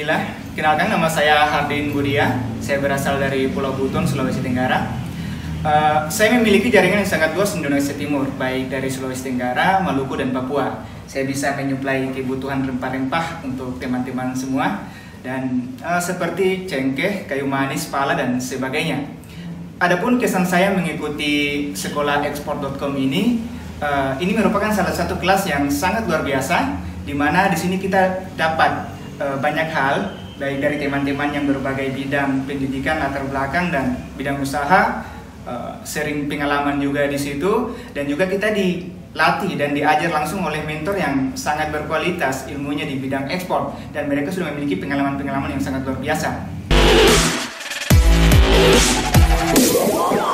Bismillah, kenalkan nama saya Hardin Budia. Saya berasal dari Pulau Buton, Sulawesi Tenggara. Saya memiliki jaringan yang sangat luas di Indonesia Timur, baik dari Sulawesi Tenggara, Maluku, dan Papua. Saya bisa menyuplai kebutuhan rempah-rempah untuk teman-teman semua, dan seperti cengkeh, kayu manis, pala, dan sebagainya. Adapun kesan saya mengikuti sekolah ekspor.com ini merupakan salah satu kelas yang sangat luar biasa, di mana di sini kita dapat banyak hal, baik dari teman-teman yang berbagai bidang pendidikan, latar belakang, dan bidang usaha, sering pengalaman juga di situ, dan juga kita dilatih dan diajar langsung oleh mentor yang sangat berkualitas ilmunya di bidang ekspor, dan mereka sudah memiliki pengalaman-pengalaman yang sangat luar biasa.